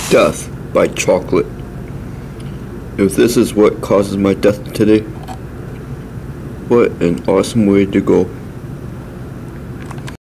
Death by chocolate. If this is what causes my death today, what an awesome way to go.